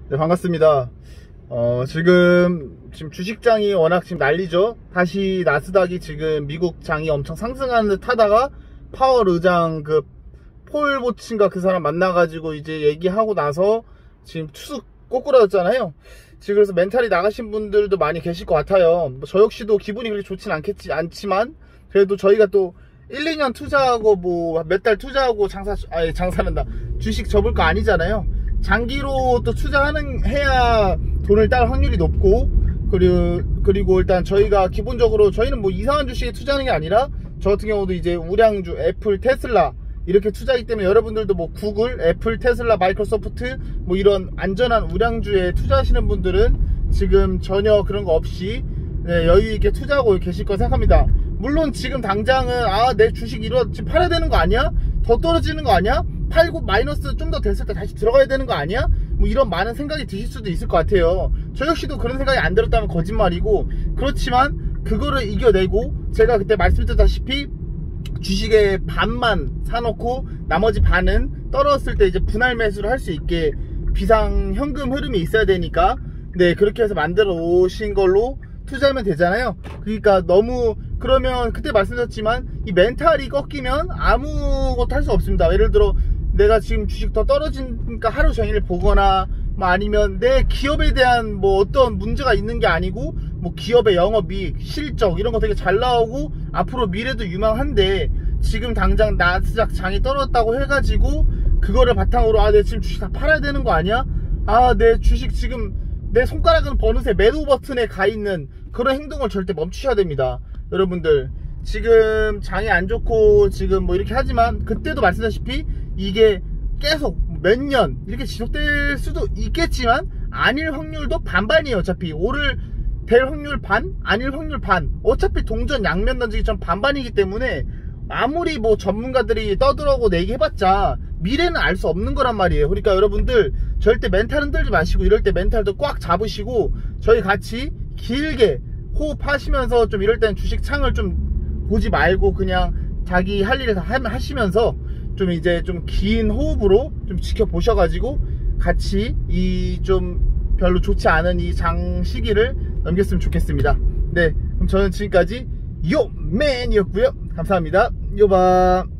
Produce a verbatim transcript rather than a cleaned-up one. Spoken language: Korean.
네, 반갑습니다. 어, 지금, 지금 주식장이 워낙 지금 난리죠. 다시 나스닥이 지금 미국 장이 엄청 상승하는 듯 하다가 파월 의장 그 폴 보친가 그 사람 만나가지고 이제 얘기하고 나서 지금 투숙 꼬꾸라졌잖아요. 지금 그래서 멘탈이 나가신 분들도 많이 계실 것 같아요. 뭐 저 역시도 기분이 그렇게 좋진 않겠지, 않지만 그래도 저희가 또 일, 이 년 투자하고 뭐 몇 달 투자하고 장사, 아니 장사는다. 주식 접을 거 아니잖아요. 장기로 또 투자하는 해야 돈을 딸 확률이 높고, 그리고 그리고 일단 저희가 기본적으로 저희는 뭐 이상한 주식에 투자하는 게 아니라 저 같은 경우도 이제 우량주 애플, 테슬라 이렇게 투자하기 때문에 여러분들도 뭐 구글, 애플, 테슬라, 마이크로소프트 뭐 이런 안전한 우량주에 투자하시는 분들은 지금 전혀 그런 거 없이 네, 여유 있게 투자하고 계실 거 생각합니다. 물론 지금 당장은 아 내 주식 이러 지금 팔아야 되는 거 아니야? 더 떨어지는 거 아니야? 팔고 마이너스 좀 더 됐을 때 다시 들어가야 되는 거 아니야? 뭐 이런 많은 생각이 드실 수도 있을 것 같아요. 저 역시도 그런 생각이 안 들었다면 거짓말이고, 그렇지만 그거를 이겨내고 제가 그때 말씀드렸다시피 주식의 반만 사놓고 나머지 반은 떨어졌을 때 이제 분할 매수를 할 수 있게 비상현금 흐름이 있어야 되니까 네 그렇게 해서 만들어 오신 걸로 투자하면 되잖아요. 그러니까 너무 그러면 그때 말씀드렸지만 이 멘탈이 꺾이면 아무것도 할 수 없습니다. 예를 들어 내가 지금 주식 더 떨어지니까 하루 종일 보거나 뭐 아니면 내 기업에 대한 뭐 어떤 문제가 있는 게 아니고 뭐 기업의 영업이익, 실적 이런 거 되게 잘 나오고 앞으로 미래도 유망한데 지금 당장 나스닥 장이 떨어졌다고 해가지고 그거를 바탕으로 아 내 지금 주식 다 팔아야 되는 거 아니야? 아 내 주식 지금 내 손가락은 버느새 매도 버튼에 가 있는 그런 행동을 절대 멈추셔야 됩니다. 여러분들 지금 장이 안 좋고 지금 뭐 이렇게 하지만 그때도 말씀드렸다시피 이게 계속 몇 년 이렇게 지속될 수도 있겠지만 아닐 확률도 반반이에요. 어차피 오를 될 확률 반, 아닐 확률 반. 어차피 동전 양면 던지기처럼 반반이기 때문에 아무리 뭐 전문가들이 떠들어고 내기 해봤자 미래는 알 수 없는 거란 말이에요. 그러니까 여러분들 절대 멘탈 흔들지 마시고 이럴 때 멘탈도 꽉 잡으시고 저희 같이 길게 호흡하시면서 좀 이럴 때는 주식 창을 좀 보지 말고 그냥 자기 할 일을 다 하시면서 좀 이제 좀 긴 호흡으로 좀 지켜보셔가지고 같이 이 좀 별로 좋지 않은 이 장 시기를 넘겼으면 좋겠습니다. 네, 그럼 저는 지금까지 요맨이었고요. 감사합니다. 요바.